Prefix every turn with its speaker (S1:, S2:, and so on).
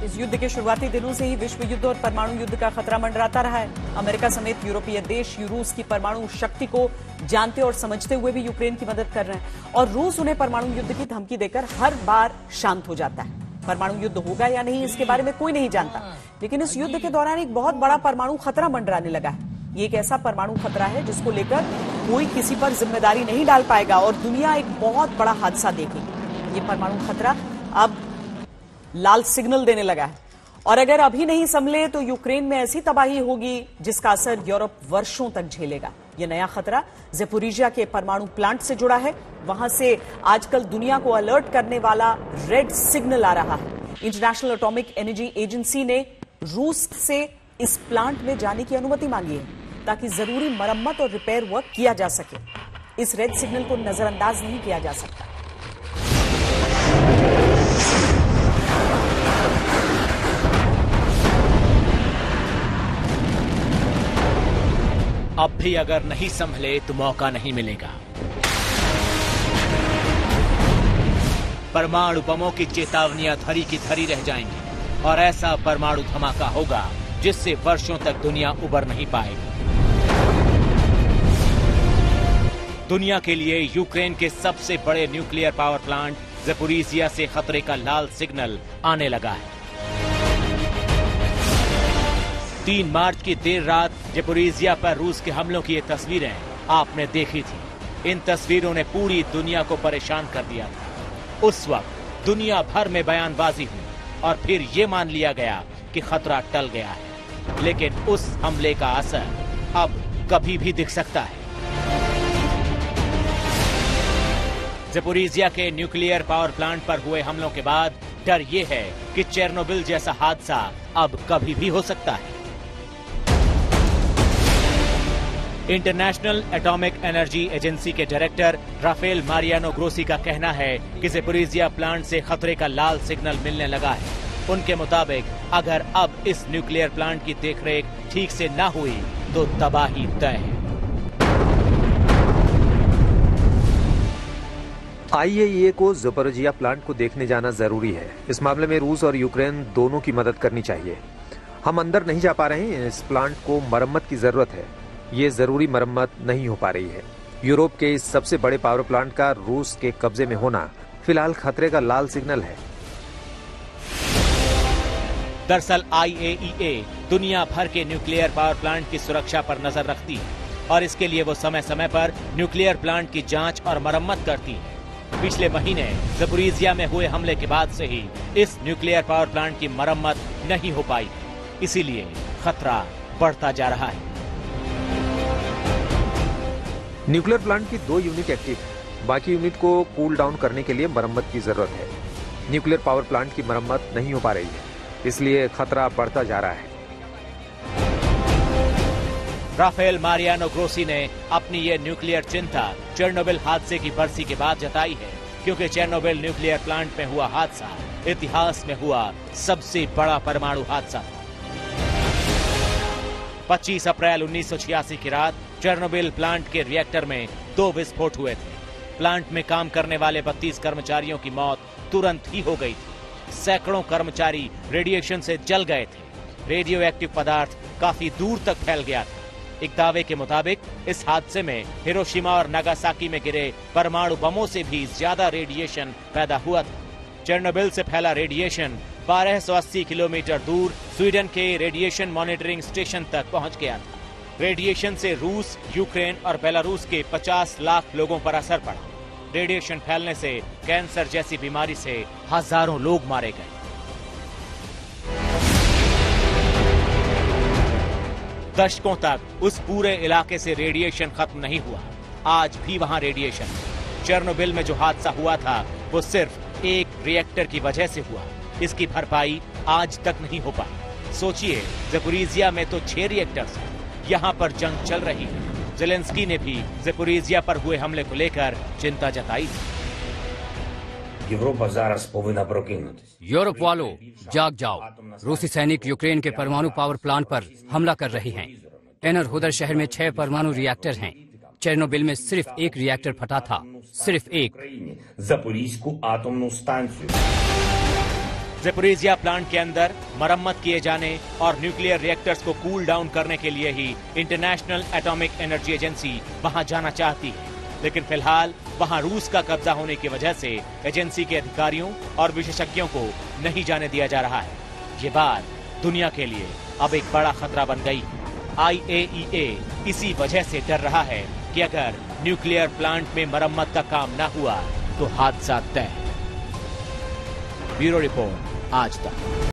S1: इस युद्ध के शुरुआती दिनों से ही विश्व युद्ध और परमाणु युद्ध का खतरा मंडराता रहा है। अमेरिका समेत यूरोपीय देश रूस की परमाणु शक्ति को जानते और समझते हुए भी यूक्रेन की मदद कर रहे हैं और रूस उन्हें परमाणु युद्ध की धमकी देकर हर बार शांत हो जाता है। परमाणु युद्ध होगा या नहीं इसके बारे में कोई नहीं जानता, लेकिन इस युद्ध के दौरान एक बहुत बड़ा परमाणु खतरा मंडराने लगा है। ये एक ऐसा परमाणु खतरा है जिसको लेकर कोई किसी पर जिम्मेदारी नहीं डाल पाएगा और दुनिया एक बहुत बड़ा हादसा देखेगी। ये परमाणु खतरा अब लाल सिग्नल देने लगा है और अगर अभी नहीं संभले तो यूक्रेन में ऐसी तबाही होगी जिसका असर यूरोप वर्षों तक झेलेगा। यह नया खतरा ज़ेपोरिजिया के परमाणु प्लांट से जुड़ा है। वहां से आजकल दुनिया को अलर्ट करने वाला रेड सिग्नल आ रहा है। इंटरनेशनल एटॉमिक एनर्जी एजेंसी ने रूस से इस प्लांट में जाने की अनुमति मांगी है ताकि जरूरी मरम्मत और रिपेयर वर्क किया जा सके। इस रेड सिग्नल को नजरअंदाज नहीं किया जा सकता।
S2: अब भी अगर नहीं संभले तो मौका नहीं मिलेगा। परमाणु बमों की चेतावनियां धरी की धरी रह जाएंगी और ऐसा परमाणु धमाका होगा जिससे वर्षों तक दुनिया उबर नहीं पाएगी। दुनिया के लिए यूक्रेन के सबसे बड़े न्यूक्लियर पावर प्लांट ज़ेपोरिजिया से खतरे का लाल सिग्नल आने लगा है। 3 मार्च की देर रात ज़ेपोरिजिया पर रूस के हमलों की ये तस्वीरें आपने देखी थी। इन तस्वीरों ने पूरी दुनिया को परेशान कर दिया था। उस वक्त दुनिया भर में बयानबाजी हुई और फिर ये मान लिया गया कि खतरा टल गया है, लेकिन उस हमले का असर अब कभी भी दिख सकता है। ज़ेपोरिजिया के न्यूक्लियर पावर प्लांट पर हुए हमलों के बाद डर ये है कि चेरनोबिल जैसा हादसा अब कभी भी हो सकता है। इंटरनेशनल एटॉमिक एनर्जी एजेंसी के डायरेक्टर राफेल मारियानो ग्रोसी का कहना है कि ज़ेपोरिजिया प्लांट से खतरे का लाल सिग्नल मिलने लगा है। उनके मुताबिक अगर अब इस न्यूक्लियर प्लांट की देखरेख ठीक से न हुई तो तबाही तय है।
S3: IAEA को ज़ेपोरिजिया प्लांट को देखने जाना जरूरी है। इस मामले में रूस और यूक्रेन दोनों की मदद करनी चाहिए। हम अंदर नहीं जा पा रहे हैं। इस प्लांट को मरम्मत की जरूरत है। ये जरूरी मरम्मत नहीं हो पा रही है। यूरोप के इस सबसे बड़े पावर प्लांट का रूस के कब्जे में होना फिलहाल खतरे का लाल सिग्नल है।
S2: दरअसल IAEA दुनिया भर के न्यूक्लियर पावर प्लांट की सुरक्षा पर नजर रखती है और इसके लिए वो समय समय पर न्यूक्लियर प्लांट की जांच और मरम्मत करती है। पिछले महीने ज़ेपोरिजिया में हुए हमले के बाद से ही इस न्यूक्लियर पावर प्लांट की मरम्मत नहीं हो पाई, इसीलिए खतरा बढ़ता जा रहा है।
S3: न्यूक्लियर प्लांट की 2 यूनिट एक्टिव है। बाकी यूनिट को कूल डाउन करने के लिए मरम्मत की जरूरत है। न्यूक्लियर पावर प्लांट की मरम्मत नहीं हो पा रही है, इसलिए खतरा बढ़ता जा रहा है।
S2: राफेल मारियानो ग्रोसी ने अपनी ये न्यूक्लियर चिंता चेरनोबिल हादसे की बरसी के बाद जताई है, क्योंकि चेरनोबिल न्यूक्लियर प्लांट में हुआ हादसा इतिहास में हुआ सबसे बड़ा परमाणु हादसा था। 25 अप्रैल 1986 की रात चेरनोबिल प्लांट के रिएक्टर में 2 विस्फोट हुए थे। प्लांट में काम करने वाले 32 कर्मचारियों की मौत तुरंत ही हो गई थी। सैकड़ों कर्मचारी रेडिएशन से जल गए थे। रेडियो एक्टिव पदार्थ काफी दूर तक फैल गया था। एक दावे के मुताबिक इस हादसे में हिरोशिमा और नागासाकी में गिरे परमाणु बमों से भी ज्यादा रेडिएशन पैदा हुआ था। चेरनोबिल से फैला रेडिएशन 1280 किलोमीटर दूर स्वीडन के रेडिएशन मॉनिटरिंग स्टेशन तक पहुंच गया था। रेडिएशन से रूस, यूक्रेन और बेलारूस के 50 लाख लोगों पर असर पड़ा। रेडिएशन फैलने से कैंसर जैसी बीमारी से हजारों लोग मारे गए। दशकों तक उस पूरे इलाके से रेडिएशन खत्म नहीं हुआ। आज भी वहां रेडिएशन है। चेरनोबिल में जो हादसा हुआ था वो सिर्फ एक रिएक्टर की वजह से हुआ। इसकी भरपाई आज तक नहीं हो पाई। सोचिए, ज़ेपोरिजिया में तो 6 रिएक्टर्स हैं। यहाँ पर जंग चल रही है। ज़ेलेंस्की ने भी ज़ेपोरिजिया पर हुए हमले को लेकर चिंता जताई।
S4: यूरोप वालों, जाग जाओ। रूसी सैनिक यूक्रेन के परमाणु पावर प्लांट पर हमला कर रहे हैं। एनरहुदर शहर में 6 परमाणु रिएक्टर हैं। चेरनोबिल में सिर्फ 1 रिएक्टर फटा था, सिर्फ 1।
S2: ज़पोरिज़िया प्लांट के अंदर मरम्मत किए जाने और न्यूक्लियर रिएक्टर्स को कूल डाउन करने के लिए ही इंटरनेशनल एटॉमिक एनर्जी एजेंसी वहां जाना चाहती है, लेकिन फिलहाल वहां रूस का कब्जा होने की वजह से एजेंसी के अधिकारियों और विशेषज्ञों को नहीं जाने दिया जा रहा है। ये बात दुनिया के लिए अब एक बड़ा खतरा बन गई है। IAEA इसी वजह से डर रहा है कि अगर न्यूक्लियर प्लांट में मरम्मत का काम न हुआ तो हादसा तय है। ब्यूरो रिपोर्ट, आज तक।